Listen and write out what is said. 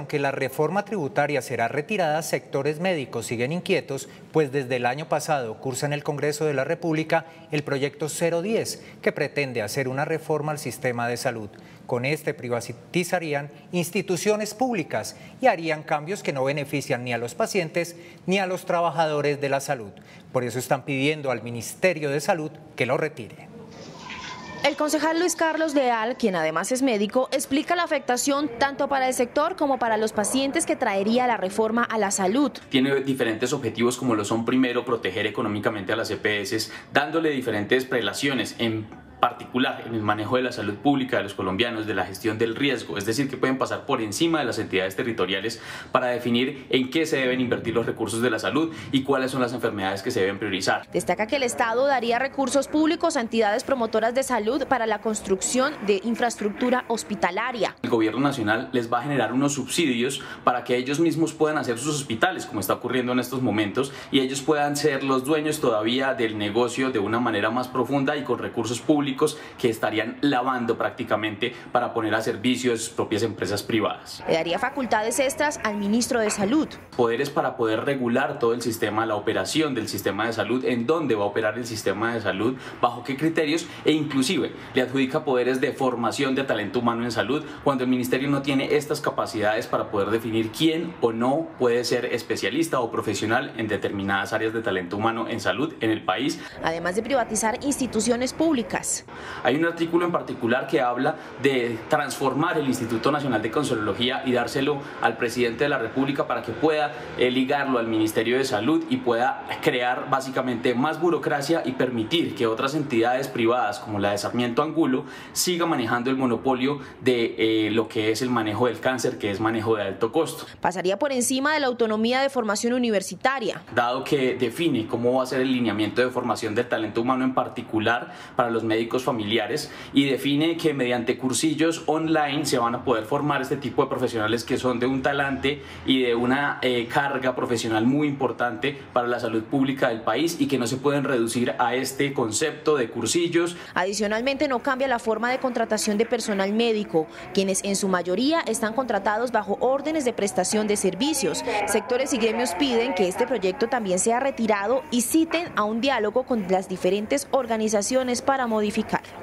Aunque la reforma tributaria será retirada, sectores médicos siguen inquietos, pues desde el año pasado cursa en el Congreso de la República el proyecto 010, que pretende hacer una reforma al sistema de salud. Con este privatizarían instituciones públicas y harían cambios que no benefician ni a los pacientes ni a los trabajadores de la salud. Por eso están pidiendo al Ministerio de Salud que lo retire. El concejal Luis Carlos Leal, quien además es médico, explica la afectación tanto para el sector como para los pacientes que traería la reforma a la salud. Tiene diferentes objetivos, como lo son: primero, proteger económicamente a las EPS, dándole diferentes prelaciones, en particular en el manejo de la salud pública de los colombianos, de la gestión del riesgo, es decir, que pueden pasar por encima de las entidades territoriales para definir en qué se deben invertir los recursos de la salud y cuáles son las enfermedades que se deben priorizar. Destaca que el Estado daría recursos públicos a entidades promotoras de salud para la construcción de infraestructura hospitalaria. El gobierno nacional les va a generar unos subsidios para que ellos mismos puedan hacer sus hospitales, como está ocurriendo en estos momentos, y ellos puedan ser los dueños todavía del negocio de una manera más profunda y con recursos públicos que estarían lavando prácticamente para poner a servicio de sus propias empresas privadas. Le daría facultades extras al ministro de Salud. Poderes para poder regular todo el sistema, la operación del sistema de salud, en dónde va a operar el sistema de salud, bajo qué criterios, e inclusive le adjudica poderes de formación de talento humano en salud, cuando el ministerio no tiene estas capacidades para poder definir quién o no puede ser especialista o profesional en determinadas áreas de talento humano en salud en el país. Además de privatizar instituciones públicas. Hay un artículo en particular que habla de transformar el Instituto Nacional de Cancerología y dárselo al presidente de la República para que pueda ligarlo al Ministerio de Salud y pueda crear básicamente más burocracia y permitir que otras entidades privadas como la de Sarmiento Angulo siga manejando el monopolio de lo que es el manejo del cáncer, que es manejo de alto costo. Pasaría por encima de la autonomía de formación universitaria. Dado que define cómo va a ser el lineamiento de formación del talento humano, en particular para los médicos familiares, y define que mediante cursillos online se van a poder formar este tipo de profesionales que son de un talante y de una carga profesional muy importante para la salud pública del país y que no se pueden reducir a este concepto de cursillos. Adicionalmente, no cambia la forma de contratación de personal médico, quienes en su mayoría están contratados bajo órdenes de prestación de servicios. Sectores y gremios piden que este proyecto también sea retirado y citen a un diálogo con las diferentes organizaciones para modificarlo.